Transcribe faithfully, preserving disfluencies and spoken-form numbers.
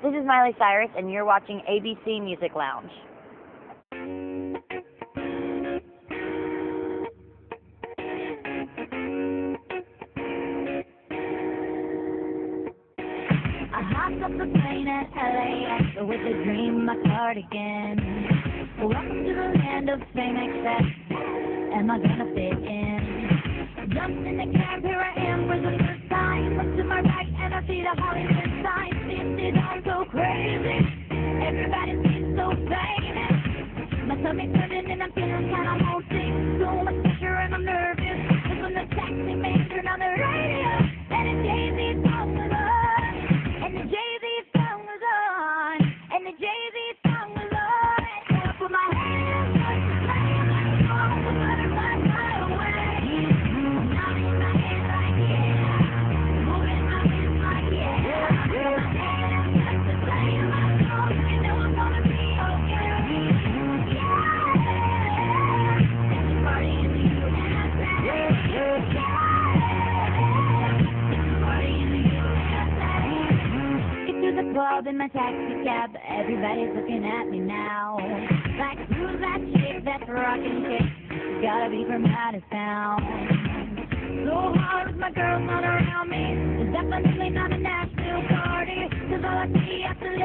This is Miley Cyrus, and you're watching A B C Music Lounge. I hopped off the plane at L A X with a dream, my cardigan. Welcome to the land of fame, excess. Am I gonna fit in? Jumped in the cab, here I am for the first time. Look to my right and I see the Hollywood sign. Seems it all so crazy. Everybody seems so famous. My stomach's turning and I'm feeling kinda homesick. So much pressure and I'm nervous. Cause when the taxi man turned on the radio, and a Jay-Z song was on. And the Jay-Z song was on. And the Jay-Z song was on. So I put my hands up to play my song. The butterfly fly away. Nodding my head like yeah. Moving my hips like yeah. I put my hands up to play my song. You know I'm gonna be okay. Club in my taxi cab, everybody's looking at me now. Like, who's that chick that's rocking chick? Gotta be from out of town. So hard with my girls all around me. It's definitely not a Nashville party. Cause all I see after